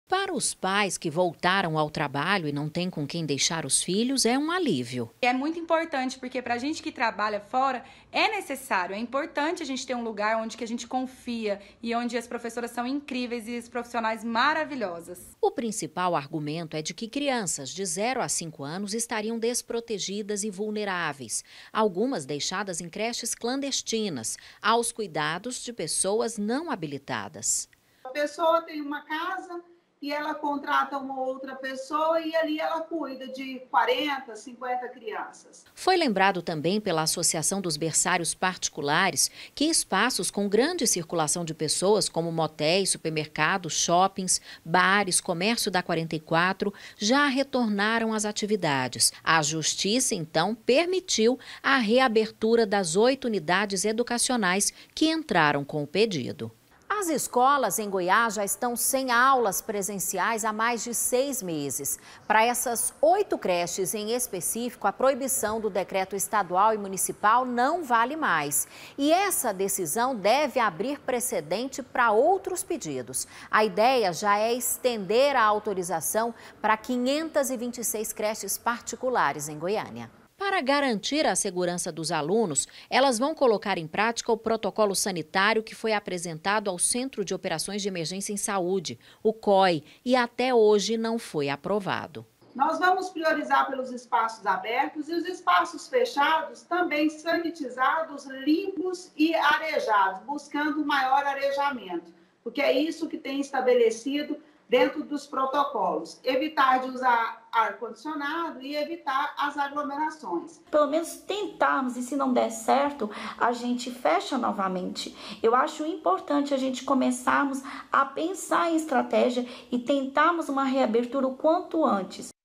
Para os pais que voltaram ao trabalho e não têm com quem deixar os filhos, é um alívio. É muito importante, porque para a gente que trabalha fora, é necessário, é importante a gente ter um lugar onde que a gente confia e onde as professoras são incríveis e os profissionais maravilhosas. O principal argumento é de que crianças de 0 a 5 anos estariam desprotegidas e vulneráveis, algumas deixadas em creches clandestinas, aos cuidados de pessoas não habilitadas. A pessoa tem uma casa e ela contrata uma outra pessoa e ali ela cuida de 40, 50 crianças. Foi lembrado também pela Associação dos Berçários Particulares que espaços com grande circulação de pessoas, como motéis, supermercados, shoppings, bares, comércio da 44, já retornaram às atividades. A Justiça, então, permitiu a reabertura das 8 unidades educacionais que entraram com o pedido. As escolas em Goiás já estão sem aulas presenciais há mais de 6 meses. Para essas 8 creches em específico, a proibição do decreto estadual e municipal não vale mais. E essa decisão deve abrir precedente para outros pedidos. A ideia já é estender a autorização para 526 creches particulares em Goiânia. Para garantir a segurança dos alunos, elas vão colocar em prática o protocolo sanitário que foi apresentado ao Centro de Operações de Emergência em Saúde, o COI, e até hoje não foi aprovado. Nós vamos priorizar pelos espaços abertos e os espaços fechados também sanitizados, limpos e arejados, buscando maior arejamento, porque é isso que tem estabelecido dentro dos protocolos, evitar de usar ar-condicionado e evitar as aglomerações. Pelo menos tentarmos, e se não der certo, a gente fecha novamente. Eu acho importante a gente começarmos a pensar em estratégia e tentarmos uma reabertura o quanto antes.